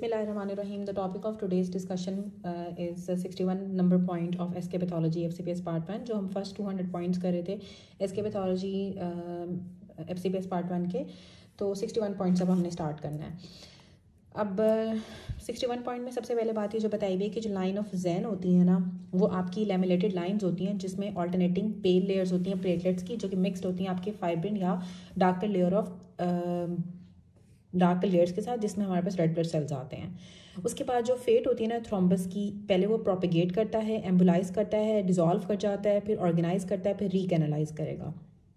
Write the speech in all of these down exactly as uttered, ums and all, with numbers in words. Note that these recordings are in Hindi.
Bismillahirrahmanirrahim. The topic of today's discussion uh, is the sixty-one number point of S K Pathology F C P S Part one. जो हम first two hundred points कर रहे थे S K Pathology uh, F C P S Part one के, तो sixty-one points अब हमने start करना है. अब sixty-one point में सबसे पहले बात ये जो बताई गई कि जो लाइन ऑफ जैन होती है ना, वो आपकी लैमिलेटेड लाइंस होती हैं जिसमें ऑल्टरनेटिंग पेल लेयर्स होती हैं प्लेटलेट्स की, जो कि मिक्सड होती हैं आपके फाइब्रिन या darker layer of dark layers के साथ, जिसमें हमारे पास रेड ब्लड सेल्स आते हैं. उसके बाद जो फेट होती है ना थ्रोम्बस की, पहले वो प्रोपेगेट करता है, एम्बुलाइज करता है, डिजॉल्व कर जाता है, फिर ऑर्गेनाइज करता है, फिर रीकैनलाइज करेगा.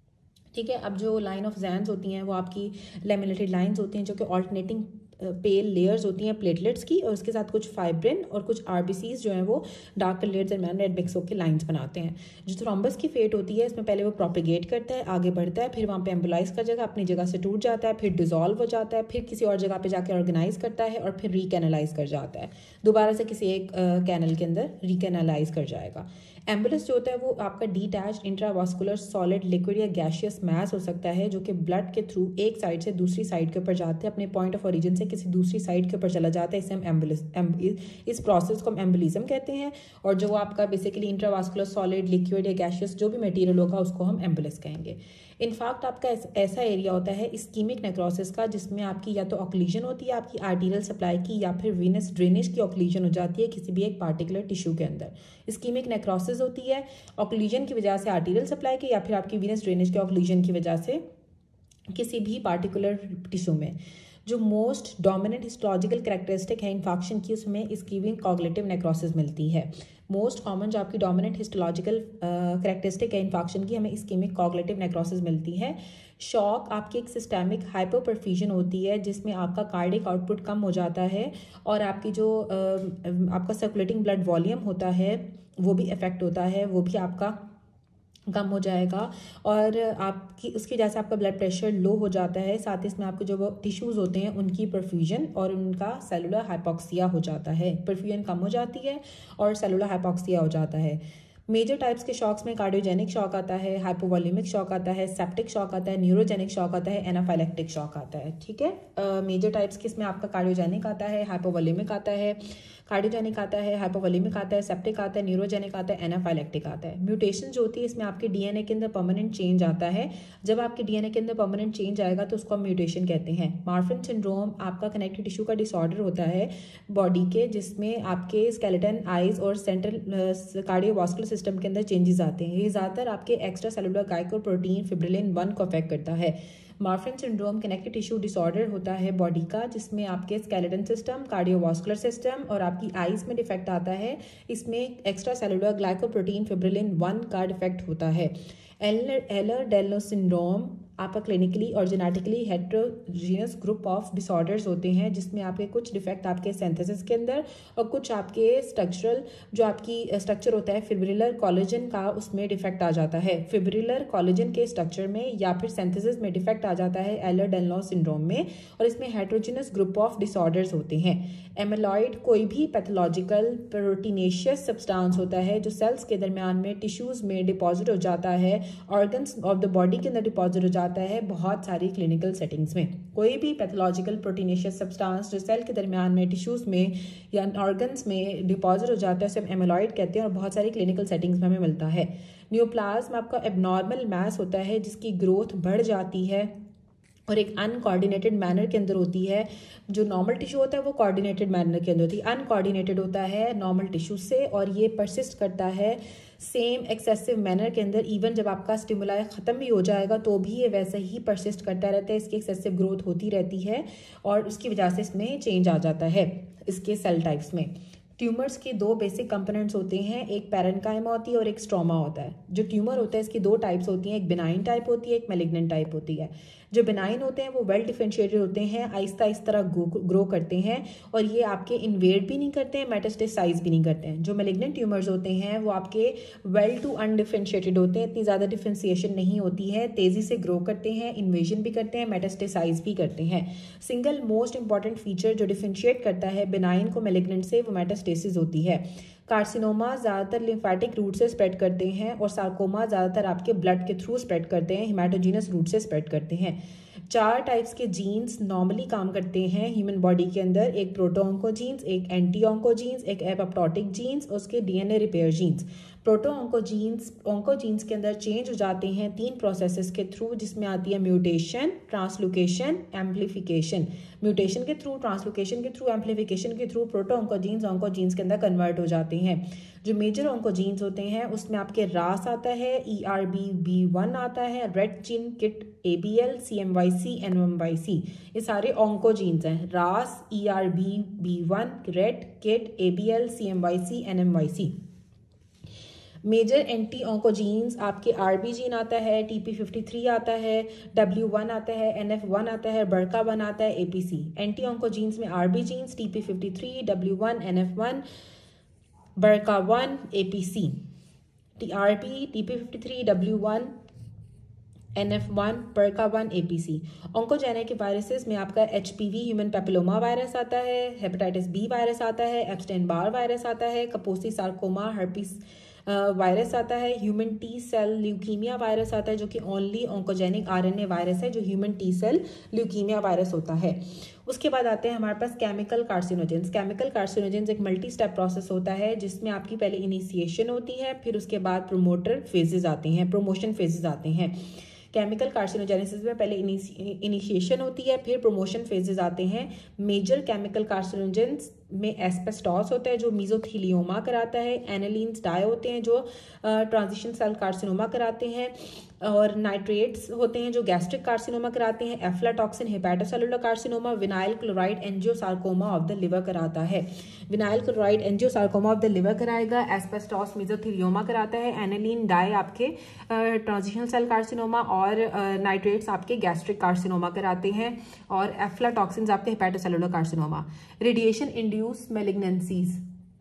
ठीक है. अब जो लाइन ऑफ जैन्स होती हैं वो आपकी लेमिनेटेड लाइंस होती हैं जो कि ऑल्टरनेटिंग पेल लेयर्स होती हैं प्लेटलेट्स की, और उसके साथ कुछ फाइब्रिन और कुछ आरबीसीज जो हैं वो डार्क लेयर्स दरमियान रेड मिक्स होकर लाइंस बनाते हैं. जो थ्रोम्बस की फेट होती है इसमें पहले वो प्रोपेगेट करता है, आगे बढ़ता है, फिर वहाँ पे एम्बुलाइज कर जाएगा, अपनी जगह से टूट जाता है, फिर डिजॉल्व हो जाता है, फिर किसी और जगह पे जाके ऑर्गेनाइज करता है और फिर रीकैनलाइज कर जाता है, दोबारा से किसी एक कैनल के अंदर रीकैनलाइज कर जाएगा. एम्बुलस जो होता है वो आपका डिटैच्ड इंट्रावास्कुलर सॉलिड लिक्विड या गैशियस मैस हो सकता है जो कि ब्लड के थ्रू एक साइड से दूसरी साइड के ऊपर जाते हैं, अपने पॉइंट ऑफ ओरिजिन से किसी दूसरी साइड के ऊपर चला जाता है. इसे हम एम्बुलिस इस प्रोसेस को हम एम्बुलिज्म कहते हैं. और जो आपका बेसिकली इंट्रावास्कुलर सॉलिड लिक्विड या गैशियस जो भी मटेरियल होगा उसको हम एम्बुलिस कहेंगे. इनफैक्ट आपका ऐसा एरिया होता है इस्कीमिक नेक्रोसिस का जिसमें आपकी या तो ऑक्लूजन होती है आपकी आर्टीरियल सप्लाई की, या फिर वीनस ड्रेनेज की ऑक्लूजन हो जाती है किसी भी एक पार्टिकुलर टिश्यू के अंदर. इस्कीमिक नेक्रोसिस होती है ऑक्लूजन की वजह से आर्टीरियल सप्लाई की, या फिर आपकी वीनस ड्रेनेज के ऑक्लूजन की वजह से किसी भी पार्टिकुलर टिश्यू में. जो मोस्ट डोमिनेंट हिस्टोलॉजिकल कैरेक्टरिस्टिक है इन्फेक्शन की, उसमें इस्कीमिक कॉग्निटिव नेक्रोसिस मिलती है. मोस्ट कॉमन जो आपकी डोमिनेंट हिस्टोलॉजिकल कैरेक्टरिस्टिक है इन्फेक्शन की, हमें इस्कीमिक कॉग्निटिव नेक्रोसिस मिलती है. शॉक आपकी एक सिस्टेमिक हाइपोपरफ्यूजन होती है जिसमें आपका कार्डिक आउटपुट कम हो जाता है और आपकी जो uh, आपका सर्कुलेटिंग ब्लड वॉल्यूम होता है वो भी इफेक्ट होता है, वो भी आपका कम हो जाएगा, और आपकी उसकी वजह से आपका ब्लड प्रेशर लो हो जाता है. साथ ही इसमें आपके जो वो टिश्यूज़ होते हैं उनकी परफ्यूजन और उनका सेलुलर हाइपोक्सिया हो जाता है, परफ्यूजन कम हो जाती है और सेलुलर हाइपोक्सिया हो जाता है. मेजर टाइप्स के शॉक्स में कार्डियोजेनिक शॉक आता है, हाइपोवॉल्यूमिक शॉक आता है, सेप्टिक शॉक आता है, न्यूरोजेनिक शॉक आता है, एनाफाइलेक्टिक शॉक आता है. ठीक है. मेजर टाइप्स के इसमें आपका कार्डियोजेनिक आता है, हाइपोवॉल्यूमिक आता है, कार्डियोजेनिक आता है, हाइपोवॉल्यूमिक आता है, सेप्टिक आता है, न्यूरोजेनिक आता है, एनाफाइलेक्टिक आता है. म्यूटेशन जो होती है इसमें आपके डीएनए के अंदर परमानेंट चेंज आता है. जब आपके डीएनए के अंदर परमानेंट चेंज आएगा तो उसको हम म्यूटेशन कहते हैं. मार्फन सिंड्रोम आपका कनेक्टिव टिश्यू का डिसऑर्डर होता है बॉडी के, जिसमें आपके स्केलेटन, आइज और सेंट्रल कार्डियोवास्कुलर सिस्टम के अंदर चेंजेस आते हैं. ये ज़्यादातर आपके extra cellular glycoprotein fibrillin one को अफेक्ट करता है. Marfan syndrome connective tissue disorder होता है बॉडी का, जिसमें आपके स्केलेटन सिस्टम, कार्डियोवास्कुलर सिस्टम और आपकी आइज में डिफेक्ट आता है. इसमें extra cellular glycoprotein fibrillin one का डिफेक्ट होता है. एलर-डेलोस सिंड्रोम आपका क्लिनिकली और genetically heterogeneous group of disorders होते हैं जिसमें आपके कुछ डिफेक्ट आपके सिंथेसिस के अंदर और कुछ आपके स्ट्रक्चरल जो आपकी स्ट्रक्चर होता है फिब्रिलर कोलेजन का, उसमें डिफेक्ट आ जाता है. फिब्रिलर कोलेजन के स्ट्रक्चर में या फिर सिंथेसिस में डिफेक्ट आ जाता है एलर-डेलोस सिंड्रोम में, और इसमें हेट्रोजीनियस ग्रुप ऑफ डिसऑर्डर्स होते हैं. एमेलॉइड कोई भी पैथोलॉजिकल प्रोटीनेशियस सब्सटेंस होता है जो सेल्स के दरमियान में टिश्यूज में डिपॉजिट हो जाता है, ऑर्गन्स ऑफ द बॉडी के अंदर डिपॉजिट हो जाता है बहुत सारी क्लिनिकल सेटिंग्स में. कोई भी पैथोलॉजिकल प्रोटीनेशियस सब्सटेंस जो सेल के दरमियान में टिश्यूज में या ऑर्गन्स में डिपॉजिट हो जाता है उसे हम एमेलॉइड कहते हैं और बहुत सारी क्लिनिकल सेटिंग्स में हमें मिलता है. न्यूप्लाज्म आपका एबनॉर्मल मैस होता है जिसकी ग्रोथ बढ़ जाती है और एक अनकोऑर्डिनेटेड मैनर के अंदर होती है. जो नॉर्मल टिश्यू होता है वो कोऑर्डिनेटेड मैनर के अंदर होती है, अनकोऑर्डिनेटेड होता है नॉर्मल टिश्यू से, और ये परसिस्ट करता है सेम एक्सेसिव मैनर के अंदर. इवन जब आपका स्टिमुलाई ख़त्म भी हो जाएगा तो भी ये वैसे ही परसिस्ट करता रहता है, इसकी एक्सेसिव ग्रोथ होती रहती है और उसकी वजह से इसमें चेंज आ जाता है इसके सेल टाइप्स में. ट्यूमर्स के दो बेसिक कंपोनेंट्स होते हैं, एक पैरेन्काइमा होती है और एक स्ट्रोमा होता है. जो ट्यूमर होता है इसकी दो टाइप्स होती हैं, एक बिनाइन टाइप होती है, एक मैलिग्नेंट टाइप होती है. जो बिनाइन होते हैं वो वेल डिफरेंशिएटेड होते हैं, आहिस्ता आहिस्ता ग्रो करते हैं और ये आपके इन्वेड भी नहीं करते हैं, मेटास्टेसाइज भी नहीं करते हैं. जो मैलिग्नेंट ट्यूमर्स होते हैं वो आपके वेल टू अनडिफरेंशिएटेड होते हैं, इतनी ज़्यादा डिफरेंशिएशन नहीं होती है, तेज़ी से ग्रो करते हैं, इन्वेजन भी करते हैं, मेटास्टेसाइज भी करते हैं. सिंगल मोस्ट इंपॉर्टेंट फीचर जो डिफरेंशिएट करता है बिनाइन को मैलिग्नेंट से वो मेटास्टेसिस होती है. कार्सिनोमा ज़्यादातर लिम्फेटिक रूट से स्प्रेड करते हैं और सार्कोमा ज़्यादातर आपके ब्लड के थ्रू स्प्रेड करते हैं, हिमेटोजीनस रूट से स्प्रेड करते हैं. चार टाइप्स के जीन्स नॉर्मली काम करते हैं ह्यूमन बॉडी के अंदर, एक प्रोटो ऑन्कोजीन्स, एक एंटी ऑन्कोजीन्स, एक एपोप्टोटिक जीन्स, उसके DNA repair genes. Proto oncogenes oncogenes के अंदर चेंज हो जाते हैं तीन प्रोसेसेस के थ्रू, जिसमें आती है म्यूटेशन, ट्रांसलोकेशन, एम्प्लीफिकेशन। म्यूटेशन के थ्रू, ट्रांसलोकेशन के थ्रू, एम्प्लीफिकेशन के थ्रू प्रोटो ऑन्कोजीन्स ऑन्कोजीन्स के अंदर कन्वर्ट हो जाते हैं। जो मेजर ऑन्कोजीन्स होते हैं उसमें आपके रास आता है, E R B B one आता है, red chin kit, A B L, C M Y C, N M Y C, ये सारे ऑन्कोजीन्स हैं। RAS, E R B B one, red kit, A B L, C M Y C, N M Y C. Major anti oncogenes आपके आर बी जीन आता है, टी पी फिफ्टी थ्री आता है, डब्ल्यू वन आता है, एन एफ वन आता है, बड़का वन आता है, A P C. Anti oncogenes में R B jeans, T P fifty three, W one, N F one, बड़का one, A P C. T R P, T P fifty three, W one, N F one, बड़का one, A P C. Oncogenic viruses में आपका H P V human papilloma virus आता है, हेपेटाइटिस बी वायरस आता है, एप्स्टेन बार वायरस आता है, कपोसी सार्कोमा हर्पिस वायरस आता है, human T cell leukaemia virus आता है जो कि ओनली ऑन्कोजेनिक आरएनए वायरस है, जो human T cell leukaemia virus होता है। उसके बाद आते हैं हमारे पास केमिकल कार्सिनोजेंस। केमिकल कार्सिनोजेंस एक मल्टी स्टेप प्रोसेस होता है जिसमें आपकी पहले इनिशिएशन होती है, फिर उसके बाद प्रोमोटर फेजेस आते हैं, प्रोमोशन फेजेस आते हैं। केमिकल कार्सिनोजेनेसिस में पहले इनिशिएशन होती है, फिर प्रोमोशन फेजेस आते हैं। मेजर केमिकल कार्सिनोजेंस में एस्बेस्टॉस होता है जो मीजोथीलियोमा कराता है, एनालिन्स डाई होते हैं जो ट्रांजिशन सेल कार्सिनोमा कराते हैं, और नाइट्रेट्स होते हैं जो गैस्ट्रिक कार्सिनोमा कराते हैं, aflatoxin hepatocellular carcinoma, vinyl chloride angiosarcoma of the liver कराता है। Vinyl chloride angiosarcoma of the liver कराएगा, एस्बेस्टॉस मीजोथीलियोमा कराता है, एनालिन डाई आपके ट्रांजिशन सेल कार्सिनोमा, और नाइट्रेट्स आपके गैस्ट्रिक कार्सिनोमा कराते हैं, और एफ्लाटॉक्सिन आपके hepatocellular carcinoma. Radiation induced malignancies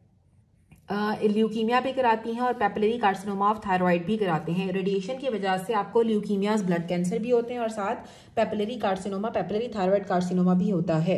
leukaemia भी कराती हैं, और पेपिलरी कार्सिनोमा ऑफ थायराइड भी कराते हैं। रेडिएशन की वजह से आपको ल्यूकीमियाज ब्लड कैंसर भी होते हैं, और साथ papillary carcinoma, papillary thyroid carcinoma भी होता है।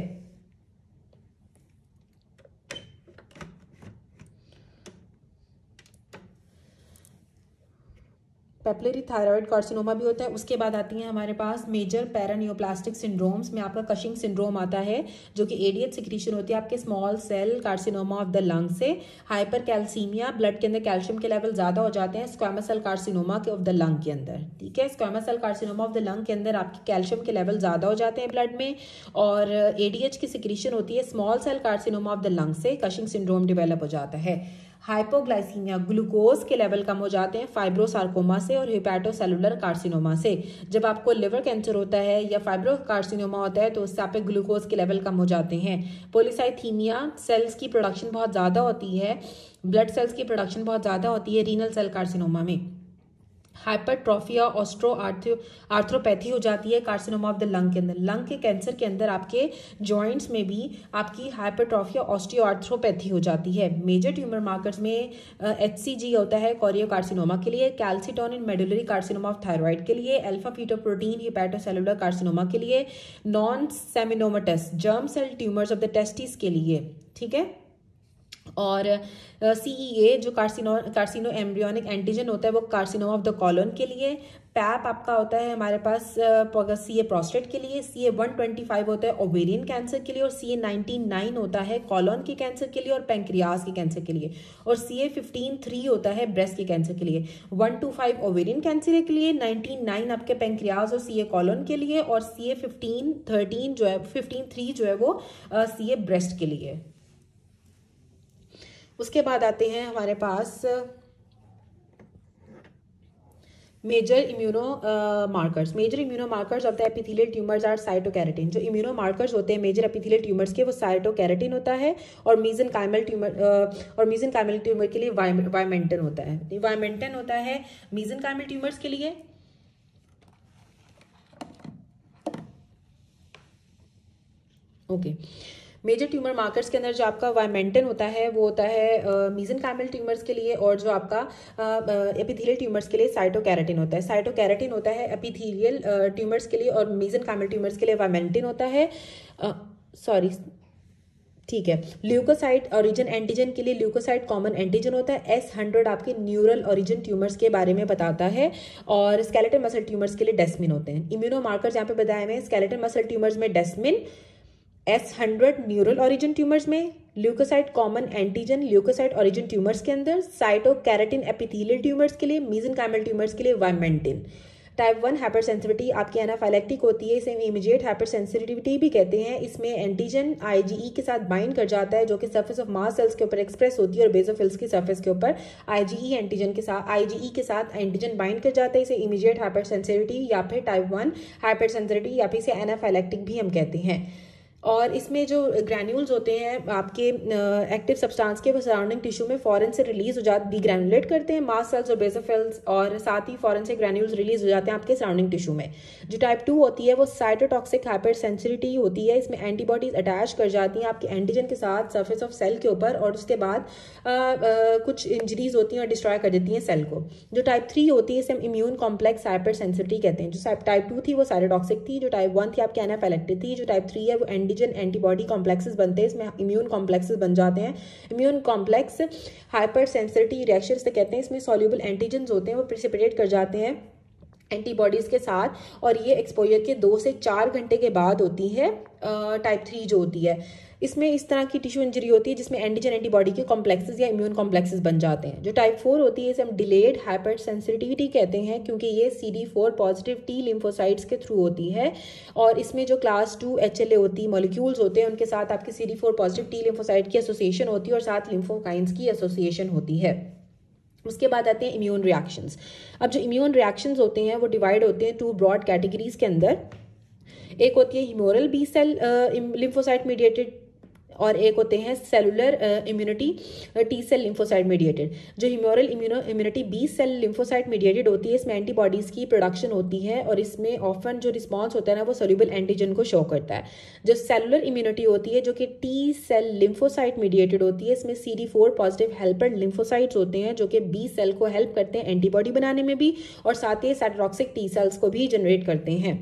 पेपिलरी थायराइड कार्सिनोमा भी होता है। उसके बाद आती हैं हमारे पास मेजर पैरानियोप्लास्टिक सिंड्रोम्स में आपका कशिंग सिंड्रोम आता है जो कि एडीएच सिक्रीशन होती है आपके small cell carcinoma of the lung से। हाइपर कैल्सीमिया, ब्लड के अंदर कैल्शियम के लेवल ज़्यादा हो जाते हैं स्क्वामस सेल कार्सिनोमा के ऑफ द लंग के अंदर। ठीक है, squamous cell carcinoma of the lung के अंदर आपके कैल्शियम के लेवल ज़्यादा हो जाते हैं ब्लड में, और एडीएच की सिक्रीशन होती है small cell carcinoma of the lung से, कशिंग सिंड्रोम डेवलप हो जाता है। हाइपोग्लाइसीमिया, ग्लूकोज के लेवल कम हो जाते हैं फाइब्रोसार्कोमा से और हेपेटोसेलुलर कार्सिनोमा से। जब आपको लिवर कैंसर होता है या फाइब्रो कार्सिनोमा होता है तो उससे आप ग्लूकोज के लेवल कम हो जाते हैं। पोलिसाइथीमिया, सेल्स की प्रोडक्शन बहुत ज़्यादा होती है, ब्लड सेल्स की प्रोडक्शन बहुत ज़्यादा होती है रीनल सेल कार्सिनोमा में। हाइपरट्रॉफिया, ऑस्ट्रो आर्थ्रोपैथी हो जाती है कार्सिनोमा ऑफ द लंग के अंदर। लंग के कैंसर के अंदर आपके जॉइंट्स में भी आपकी हाइपरट्रॉफिया, ऑस्टियो आर्थ्रोपैथी हो जाती है। मेजर ट्यूमर मार्कर्स में एच सी जी होता है कोरियो कार्सिनोमा के लिए, calcitonin medullary carcinoma of thyroid के लिए, अल्फा फीटोप्रोटीन हेपेटोसेलुलर कार्सिनोमा के लिए, non seminomatous germ cell tumours of the testis के लिए। ठीक है, और सी ई ए जो कार्सिनो कार्सिनो एम्ब्रियोनिक एंटीजन होता है वो कार्सिनोमा ऑफ द कॉलन के लिए। पैप आपका होता है हमारे पास सी ए प्रोस्टेट के लिए, C A one twenty five होता है ओवेरियन कैंसर के लिए, और सी ए नाइनटी नाइन होता है कॉलन के कैंसर के लिए और पेंक्रियाज के कैंसर के लिए, और सी ए फिफ्टीन थ्री होता है ब्रेस्ट के कैंसर के लिए। One two five ovarian cancer के लिए, नाइनटी नाइन आपके पेंक्रियाज और सी ए कॉलन के लिए, और सी ए फिफ्टीन थर्टीन जो है फिफ्टीन थ्री जो है वो सी ए ब्रेस्ट के लिए। उसके बाद आते हैं हमारे पास major immuno markers. Major immuno markers of the epithelial tumours are cytokeratin. जो इम्यूनो मार्कर्स होते हैं मेजर एपिथेलियल ट्यूमर्स के वो साइटोकैरेटिन होता है, और मीजेनकाइमल ट्यूमर और मीजेनकाइमल ट्यूमर के लिए वाइमेंटन होता है। वाइमेंटन होता है मीजेनकाइमल ट्यूमर्स के लिए। Okay okay. Major tumour markers के अंदर जो आपका वाइमेंटन होता है वो होता है मीजेनकाइमल ट्यूमर्स के लिए, और जो आपका एपिथेलियल ट्यूमर्स के लिए साइटोकैरेटिन होता है। साइटोकैरेटिन होता है एपिथेलियल ट्यूमर्स के लिए, और मीजेनकाइमल ट्यूमर्स के लिए वाइमेंटन होता है। सॉरी ठीक है। ल्यूकोसाइट ओरिजिन एंटीजन के लिए ल्यूकोसाइट कॉमन एंटीजन होता है। एस हंड्रेड आपके न्यूरल ओरिजिन ट्यूमर्स के बारे में बताता है और स्केलेटल मसल ट्यूमर्स के लिए डेस्मिन होते हैं। इम्यूनो मार्कर्स यहाँ पे बताए हुए हैं। स्केलेटल मसल ट्यूमर्स में desmin, S hundred neural origin tumours में, leukocyte common antigen leukocyte origin tumours के अंदर, साइटोकैरेटिन एपिथेलियल ट्यूमर्स के लिए, मीजेनकाइमल ट्यूमर्स के लिए vimentin. Type one hyper sensitivity आपकी एनाफाइलेक्टिक होती है, इसे इमीडिएट हाइपर सेंसिटिविटी भी कहते हैं। इसमें एंटीजन आईजीई के साथ बाइंड कर जाता है जो कि सरफेस ऑफ मास सेल्स के ऊपर एक्सप्रेस होती है और बेसोफिल्स की सरफेस के ऊपर आईजीई एंटीजन के साथ आईजीई के साथ एंटीजन बाइंड कर जाता है। इसे इमीडिएट हाइपर सेंसिटिविटी या फिर टाइप वन हाइपर सेंसिटिविटी या फिर इसे एनाफाइलेक्टिक भी हम कहते हैं। और इसमें जो ग्रैन्यूल्स होते हैं आपके एक्टिव सब्सटेंस के, वो सराउंडिंग टिश्यू में फॉरन से रिलीज हो जाते डिग्रैनुलेट करते हैं मास सेल्स और बेसोफिल्स, और साथ ही फॉरन से ग्रैन्यूल्स रिलीज हो जाते हैं आपके सराउंडिंग टिश्यू में। जो टाइप टू होती है वो साइटोटॉक्सिक हाइपर सेंसिटिविटी होती है। इसमें एंटीबॉडीज अटैच कर जाती हैं आपके एंटीजन के साथ सरफेस ऑफ सेल के ऊपर और उसके बाद आ, आ, कुछ इंजरीज होती हैं और डिस्ट्रॉय कर देती हैं सेल को। जो टाइप थ्री होती है इसे हम इम्यून कॉम्प्लेक्स हाइपर सेंसिटिविटी कहते हैं। जो टाइप टू थी वो साइटोटॉक्सिक थी, जो टाइप वन थी आपकी एनाफाइलेक्टिक थी, जो टाइप थ्री है वो एंटीजन एंटीबॉडी कॉम्प्लेक्सेस बनते हैं, इसमें इम्यून कॉम्प्लेक्सेस बन जाते हैं। Immune complex hyper sensitivity reaction से कहते हैं। इसमें सॉल्युबल एंटीजन्स होते हैं वो प्रेसिपिटेट कर जाते हैं एंटीबॉडीज के साथ और ये एक्सपोजर के दो से चार घंटे के बाद होती है टाइप थ्री जो होती है। इसमें इस तरह की टिश्यू इंजरी होती है जिसमें एंटीजन एंटीबॉडी के कॉम्प्लेक्सेस या इम्यून कॉम्प्लेक्सेस बन जाते हैं। जो टाइप फोर होती है इसे हम डिलेड हाइपर सेंसिटिविटी कहते हैं क्योंकि ये C D four positive T lymphocytes के थ्रू होती है और इसमें जो class two H L A होती है मॉलिक्यूल्स होते हैं उनके साथ आपकी C D four positive T lymphocyte की एसोसिएशन होती है और साथ लिम्फोकाइंस की एसोसिएशन होती है। उसके बाद आते हैं इम्यून रिएक्शंस। अब जो इम्यून रिएक्शंस होते हैं वो डिवाइड होते हैं टू ब्रॉड कैटेगरीज के अंदर। एक होती है humoral B cell lymphocyte mediated और एक होते हैं cellular immunity T cell lymphocyte mediated. जो humoral immuno immunity B cell lymphocyte mediated होती है इसमें एंटीबॉडीज़ की प्रोडक्शन होती है और इसमें ऑफन जो रिस्पॉन्स होता है ना वो सोल्यूबल एंटीजन को शो करता है। जो सेलुलर इम्यूनिटी होती है जो कि टी सेल लिम्फोसाइट मीडिएटेड होती है इसमें C D four positive helper lymphocytes होते हैं जो कि बी सेल को हेल्प करते हैं एंटीबॉडी बनाने में भी और साथ ही साइटोटॉक्सिक टी सेल्स को भी जनरेट करते हैं।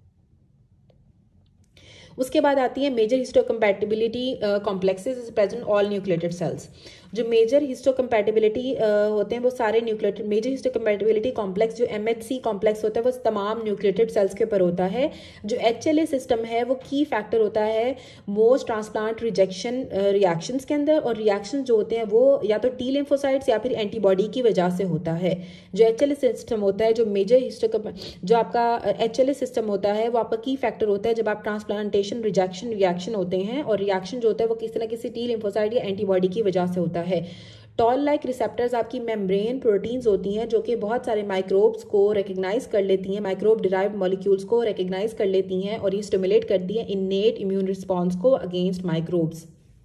उसके बाद आती है major histocompatibility complexes present all nucleated cells. जो मेजर हिस्टोकम्पैटिबिलिटी होते हैं वो सारे न्यूक्लिएटेड मेजर हिस्टोकम्पैटिबिलिटी कॉम्प्लेक्स जो एम एच सी कॉम्प्लेक्स होता है वो तमाम न्यूक्लिएटेड सेल्स के ऊपर होता है। जो एच एल ए सिस्टम है वो की फैक्टर होता है मोस्ट ट्रांसप्लांट रिजेक्शन रिएक्शंस के अंदर और रिएक्शन जो होते हैं वो या तो टी लिम्फोसाइट्स या फिर एंटीबॉडी की वजह से होता है। जो एच एल ए सिस्टम होता है जो मेजर हिस्टोकम जो आपका एच एल ए सिस्टम होता है वो आपका की फैक्टर होता है जब आप ट्रांसप्लांटेशन रिजेक्शन रिएक्शन होते हैं और रिएक्शन जो होता है वो किसी न किसी टी लिम्फोसाइट या एंटीबॉडी की वजह से होता है। टॉल लाइक रिसेप्टर्स आपकी मेम्ब्रेन प्रोटीन्स होती हैं जो कि बहुत सारे माइक्रोब्स को रिकग्नाइज कर लेती हैं, माइक्रोब डिराइव्ड मॉलिक्यूल्स को रिकग्नाइज कर लेती हैं और ये स्टिमुलेट करती हैं इनेट इम्यून रिस्पॉन्स को अगेंस्ट माइक्रोब्स।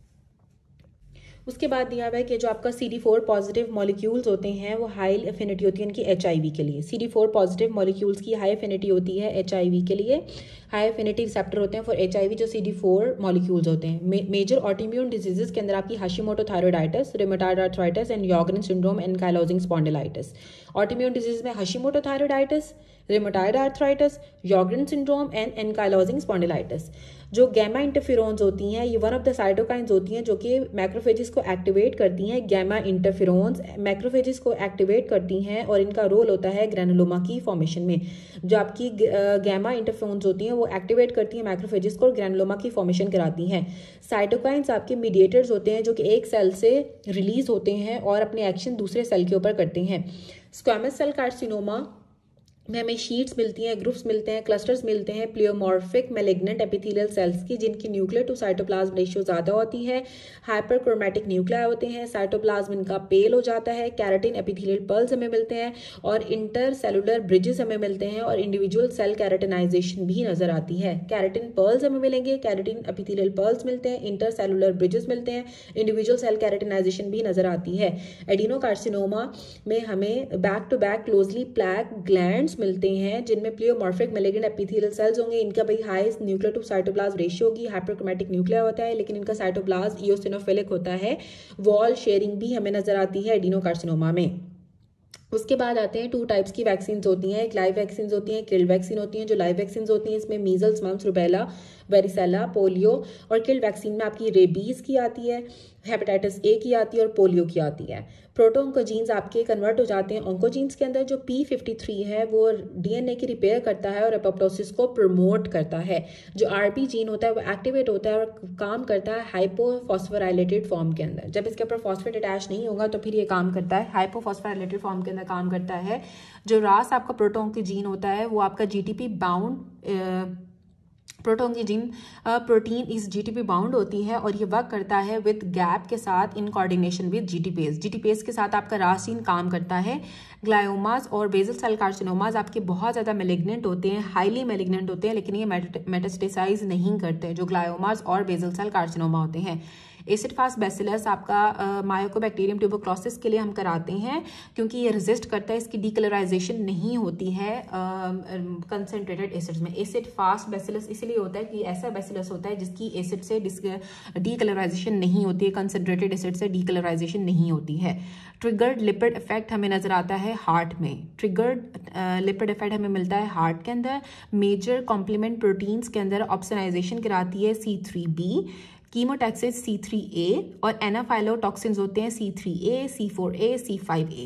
उसके बाद दिया हुआ है कि जो आपका C D four positive molecules होते हैं वो हाई एफिनिटी होती है इनकी एच आई वी के लिए। C D four positive molecules की हाई एफिनिटी होती है एच आई वी के लिए। हाई एफिनिटी रिसेप्टर होते हैं फॉर एच आई वी जो सी डी फोर मॉलिक्यूल्स होते हैं। मे, मेजर ऑटोइम्यून डिजीजेस के अंदर आपकी Hashimoto thyroiditis, rheumatoid arthritis and Sjogren syndrome and ankylosing spondylitis. Autoimmune disease में Hashimoto thyroiditis, rheumatoid arthritis, Sjogren syndrome and ankylosing spondylitis. जो गैमा इंटरफेरोन्स होती हैं ये वन ऑफ द साइटोकाइंस होती हैं जो कि मैक्रोफेजिस को एक्टिवेट करती हैं। गैमा इंटरफेरोन्स मैक्रोफेजिस को एक्टिवेट करती हैं और इनका रोल होता है ग्रैनुलोमा की फॉर्मेशन में। जो आपकी गैमा इंटरफेरोन्स होती हैं वो एक्टिवेट करती हैं मैक्रोफेजिस को और ग्रैनुलोमा की फॉर्मेशन कराती हैं। साइटोकाइंस आपके मीडिएटर्स होते हैं जो कि एक सेल से रिलीज होते हैं और अपने एक्शन दूसरे सेल के ऊपर करते हैं। स्क्वैमस सेल कार्सिनोमा में हमें शीट्स मिलती हैं, ग्रुप्स मिलते हैं, क्लस्टर्स मिलते हैं प्लियोमॉर्फिक मैलिग्नेंट एपिथेलियल सेल्स की जिनकी न्यूक्लियर टू साइटोप्लाज्म रेशियो ज़्यादा होती है। हाइपरक्रोमैटिक न्यूक्लिया होते हैं, साइटोप्लाज्म इनका पेल हो जाता है। कैरेटिन एपिथेलियल पर्ल्स हमें मिलते हैं और इंटर सेलुलर ब्रिजेस हमें मिलते हैं और इंडिविजुअल सेल कैरेटिनाइजेशन भी नजर आती है। कैरेटिन पर्ल्स हमें मिलेंगे, कैरेटिन एपिथेलियल पर्ल्स मिलते हैं, इंटर सेलुलर ब्रिजेस मिलते हैं, इंडिविजुअल सेल कैरेटिनाइजेशन भी नजर आती है। एडिनोकार्सिनोमा में हमें बैक टू बैक क्लोजली प्लैक ग्लैंड्स मिलते हैं जिनमें प्लियोमॉर्फिक मैलिग्नेंट एपिथेलियल सेल्स होंगे। इनका भाई highest nuclear to cytoplasm ratio होगी। हाइपरक्रोमैटिक न्यूक्लिया होता है लेकिन इनका साइटोप्लाज्म इओसिनोफिलिक होता है। वॉल शेयरिंग भी हमें नजर आती है एडिनोकार्सिनोमा में। उसके बाद आते हैं टू टाइप्स की वैक्सीन होती हैं, एक लाइव वैक्सीन होती हैं, किल्ड वैक्सीन होती हैं। जो लाइव वैक्सीन होती हैं इसमें measles, mumps, rubella, varicella, polio, और किल्ड वैक्सीन में आपकी रेबीज की आती है, हेपेटाइटिस ए की आती है और पोलियो की आती है। प्रोटोऑन्कोजीन्स आपके कन्वर्ट हो जाते हैं ऑन्कोजीन्स के अंदर। जो पी फिफ्टी थ्री है वो डीएनए की रिपेयर करता है और एपोप्टोसिस को प्रमोट करता है। जो आरबी जीन होता है वो एक्टिवेट होता है और काम करता है हाइपोफॉस्फोराइलेटेड फॉर्म के अंदर। जब इसके ऊपर फॉस्फेट अटैच नहीं होगा तो फिर ये काम करता है हाइपोफॉस्फोराइलेटेड फॉर्म के अंदर काम करता है। जो रास आपका प्रोटोऑन्कोजीन होता है वो आपका जीटीपी बाउंड प्रोटोऑन्कोजीन प्रोटीन इस जीटीपी बाउंड होती है और ये वर्क करता है विद गैप के साथ इन कोऑर्डिनेशन विद जीटीपेज। जीटीपेज के साथ आपका रासिन काम करता है। ग्लायोमास और बेसल सेल कार्सिनोमास आपके बहुत ज़्यादा मेलिग्नेंट होते हैं, हाईली मेलिग्नेंट होते हैं, लेकिन ये मेटास्टेसाइज नहीं करते जो ग्लायोमास और बेसल सेल कार्सिनोमा होते हैं। एसिड फास्ट बैसिलस आपका मायोकोबैक्टीरियम ट्यूबरक्लोसिस के लिए हम कराते हैं क्योंकि ये रेजिस्ट करता है, इसकी डीकलराइजेशन नहीं होती है कंसनट्रेटेड एसिड्स में। एसिड फास्ट बैसिलस इसलिए होता है कि ऐसा बैसिलस होता है जिसकी एसिड से डीकलराइजेशन नहीं होती है, कंसनट्रेटेड एसिड से डीकलराइजेशन नहीं होती है। ट्रिगर्ड लिपिड इफेक्ट हमें नजर आता है हार्ट में। ट्रिगर्ड लिपिड इफेक्ट हमें मिलता है हार्ट के अंदर। मेजर कॉम्प्लीमेंट प्रोटीन्स के अंदर ऑप्सनाइजेशन कराती है C three B, chemotaxis C three A, और एनाफाइलोटॉक्सिन्स होते हैं C three A, C four A, C five A.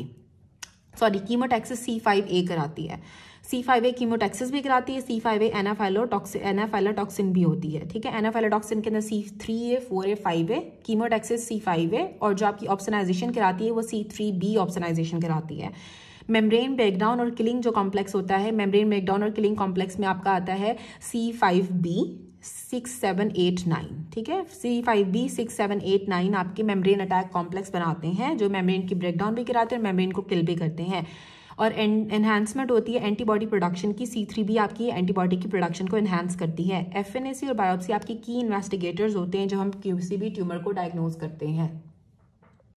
Sorry, chemotaxis C five A कराती है। सी फाइव ए कीमोटैक्सिस भी कराती है, सी फाइव ए एनाफाइलोटॉक्सिन एनाफाइलोटॉक्सिन भी होती है। ठीक है, एनाफाइलोटॉक्सिन के अंदर C three A, four A, five A, chemotaxis C five A, और जो आपकी ऑप्सनाइजेशन कराती है वो सी थ्री बी ऑप्सनाइजेशन कराती है। मेम्ब्रेन ब्रेकडाउन और किलिंग जो कॉम्प्लेक्स होता है, मेम्ब्रेन ब्रेकडाउन और किलिंग कॉम्प्लेक्स में आपका आता है C five B six seven eight nine. ठीक है, C five B six seven eight nine आपके मेम्ब्रेन अटैक कॉम्प्लेक्स बनाते हैं जो मेम्ब्रेन की ब्रेकडाउन भी कराते हैं और मेम्ब्रेन को किल भी करते हैं। और एनहांसमेंट होती है एंटीबॉडी प्रोडक्शन की। सी थ्री बी आपकी एंटीबॉडी की प्रोडक्शन को एनहांस करती है। एफ एन ए सी और बायोप्सी आपकी की इन्वेस्टिगेटर्स होते हैं जो हम किसी भी ट्यूमर को डायग्नोज करते हैं।